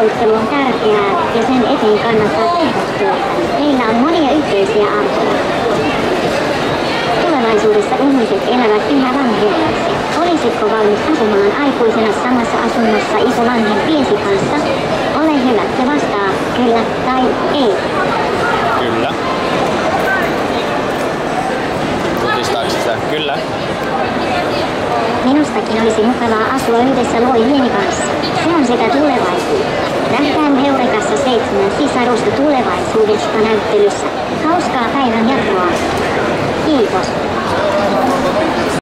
Vuorovaikuttelu on tärkeää ja sen eteen kannattaa tehdä työtä. Meillä on monia yhteisiä arvoja. Tulevaisuudessa ihmiset elävät yhä vanhemmiksi. Olisitko valmis asumaan aikuisena samassa asunnossa isovanhempiesi kanssa? Ole hyvä ja vastaa kyllä tai ei. Kyllä. Tutistaako sitä? Kyllä. Minustakin olisi mukavaa asua yhdessä Loihieni kanssa. Se on sitä tulevaisuutta. Nähdään Heurekassa 7 sisarusta tulevaisuudesta näyttelyssä. Hauskaa päivän jatkoa. Kiitos.